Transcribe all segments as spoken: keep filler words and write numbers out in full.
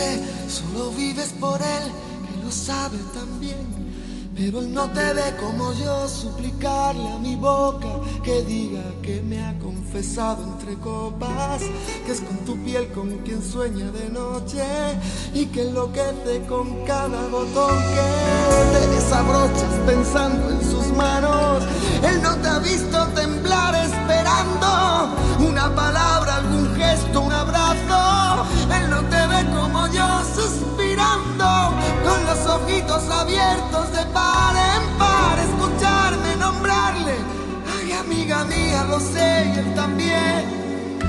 sé, solo vives por él, que lo sabe también. Pero él no te ve como yo, suplicarle a mi boca que diga que me ha confesado entre copas, que es con tu piel con quien sueña de noche y que enloquece con cada botón que te desabrochas pensando en sus manos. Él no te ha visto temblar esperando una palabra, algún gesto, un abrazo. Él no te ve como yo suspirando con los ojitos abiertos de par en par, escucharme nombrarle. Ay, amiga mía, lo sé y él también.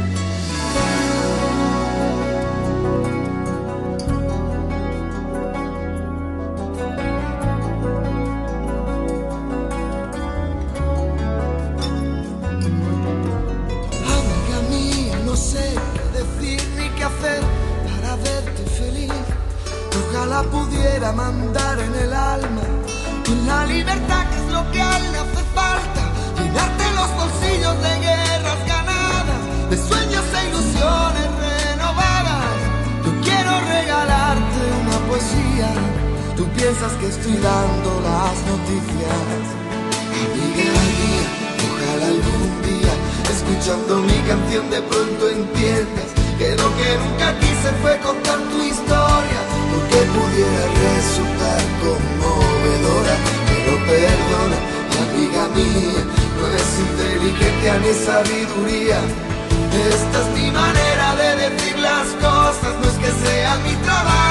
Amiga mía, no sé qué decir ni qué hacer para verte feliz. Ojalá pudiera mandar en el alma con la libertad que es lo que a él le hace falta, llenarte los bolsillos de guerras ganadas, de sueños e ilusiones renovadas. Yo quiero regalarte una poesía, tú piensas que estoy dando las noticias. Amiga mía, ojalá algún día, escuchando mi canción, de pronto entiendas que lo que nunca quise fue contar tu historia, porque pudiera resultar conmovedora. Pero perdona, amiga mía, no es inteligencia ni sabiduría. Esta es mi manera de decir las cosas, no es que sea mi trabajo.